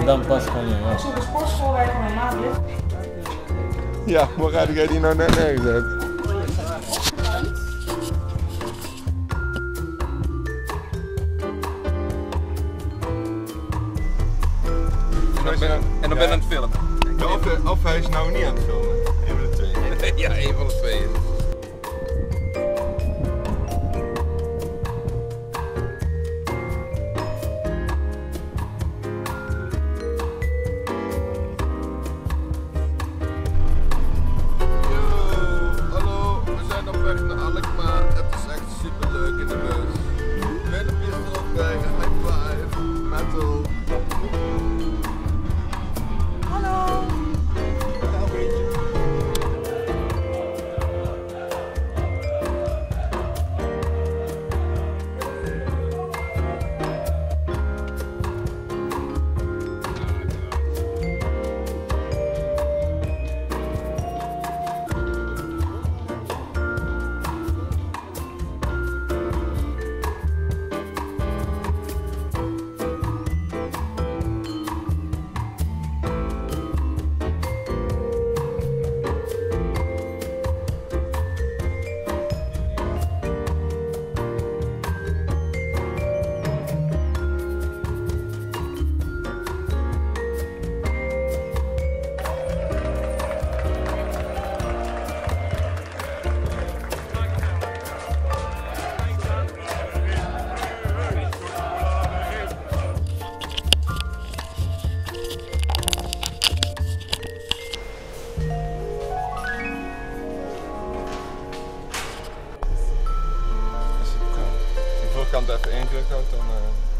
Dan pas kan je, ja. Dat is op de sportschool waar je van mijn maat ligt. Ja, maar ga jij die nou net nergens uit? En dan ben je aan het filmen. Of hij is nou niet aan het filmen. Een van de twee. Ja, een van de twee. Hallo, we zijn op weg naar Alkmaar. Het is echt super leuk in de bus. Met een pistol op weg, high five, metal. Hallo. Als je de voorkant even ingedrukt houdt, dan